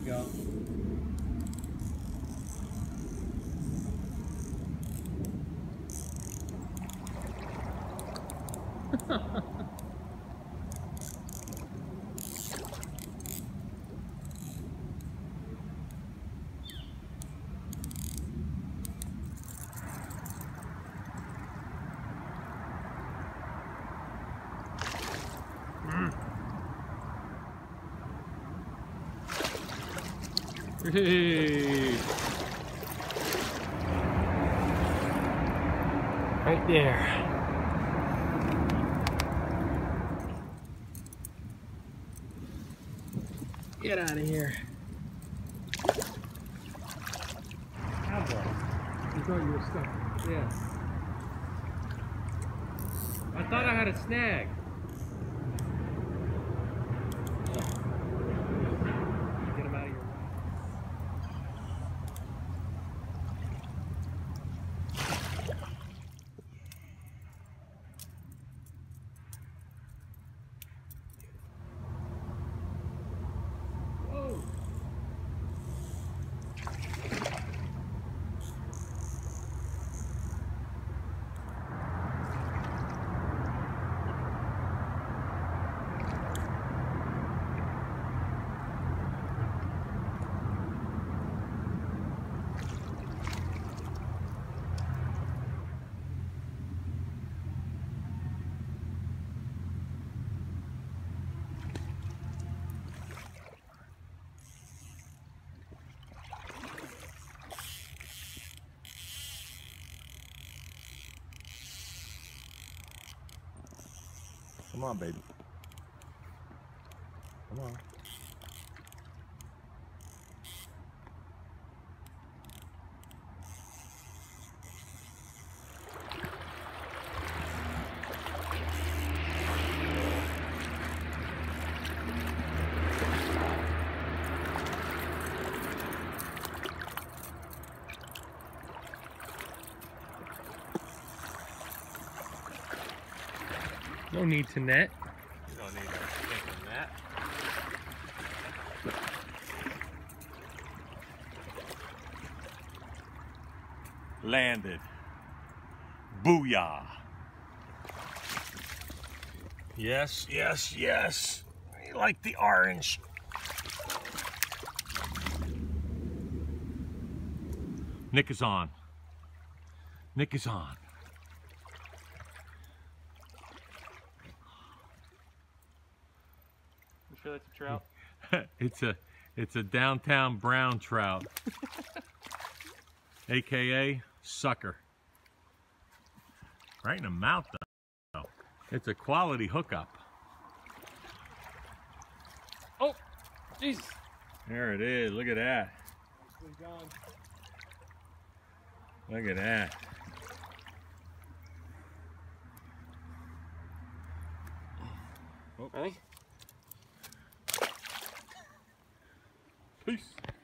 go. Hey. Right there. Get out of here. Cowboy. You thought you were stuck. Yeah. I thought I had a snag. Get him out of your way. Whoa. Come on, baby. Come on. No need to net. You don't need to think of that. Landed. Booyah. Yes, yes, yes. I like the orange. Nick is on. Nick is on. You sure that's a trout? it's a downtown brown trout. AKA sucker. Right in the mouth though. It's a quality hookup. Oh, Jesus. There it is. Look at that. Look at that. Ready? Peace.